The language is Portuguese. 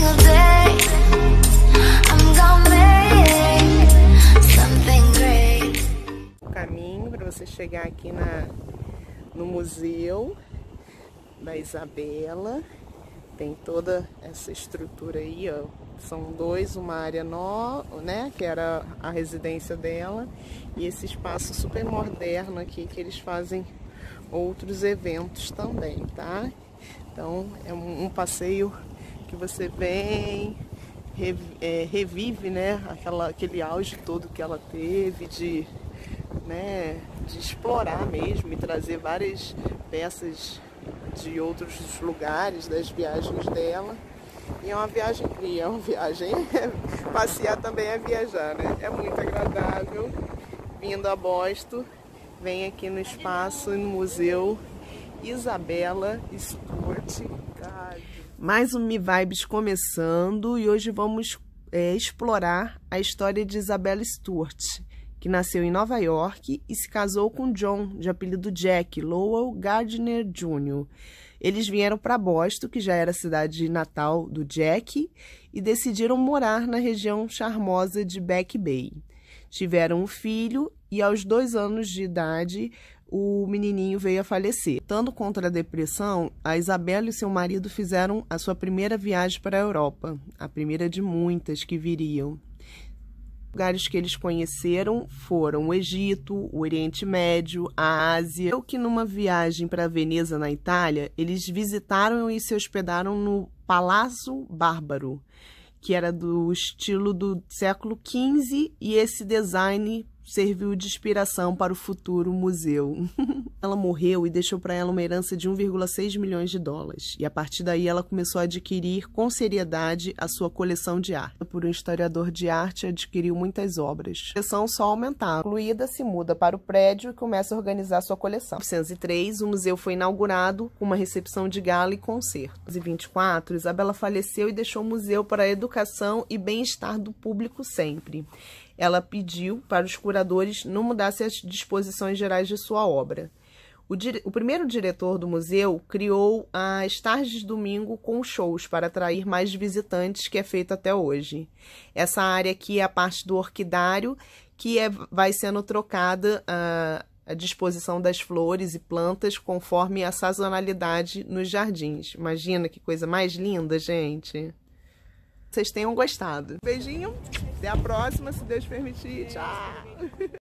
single day I'm gonna make something great. O caminho para você chegar aqui no museu da Isabela. Tem toda essa estrutura aí, ó. São dois, uma área nova, né, que era a residência dela, e esse espaço super moderno aqui que eles fazem outros eventos também, tá? Então é um passeio que você vem, revive, né, aquele auge todo que ela teve de explorar mesmo e trazer várias peças de outros lugares, das viagens dela. E é uma viagem, passear também é viajar, né? É muito agradável. Vindo a Boston, vem aqui no espaço, no Museu Isabela Stewart. Mais um Me Vibes começando, e hoje vamos explorar a história de Isabela Stewart, que nasceu em Nova York e se casou com John, de apelido Jack, Lowell Gardner Jr. Eles vieram para Boston, que já era a cidade natal do Jack, e decidiram morar na região charmosa de Back Bay. Tiveram um filho e aos 2 anos de idade o menininho veio a falecer. Lutando contra a depressão, a Isabela e seu marido fizeram a sua primeira viagem para a Europa, a primeira de muitas que viriam. Lugares que eles conheceram foram o Egito, o Oriente Médio, a Ásia. Que numa viagem para Veneza, na Itália, eles visitaram e se hospedaram no Palazzo Bárbaro, que era do estilo do século XV, e esse design serviu de inspiração para o futuro museu. Ela morreu e deixou para ela uma herança de 1,6 milhões de dólares. E a partir daí ela começou a adquirir com seriedade a sua coleção de arte. Por um historiador de arte, adquiriu muitas obras. A coleção só aumentava. Concluída, se muda para o prédio e começa a organizar sua coleção. Em 1903, o museu foi inaugurado com uma recepção de gala e concerto. Em 1924, Isabela faleceu e deixou o museu para a educação e bem-estar do público sempre. Ela pediu para os curadores não mudassem as disposições gerais de sua obra. O primeiro diretor do museu criou as tardes de domingo com shows para atrair mais visitantes, que é feito até hoje. Essa área aqui é a parte do orquidário, que vai sendo trocada a disposição das flores e plantas conforme a sazonalidade nos jardins. Imagina que coisa mais linda, gente! Vocês tenham gostado. Beijinho, até a próxima, se Deus permitir. Tchau!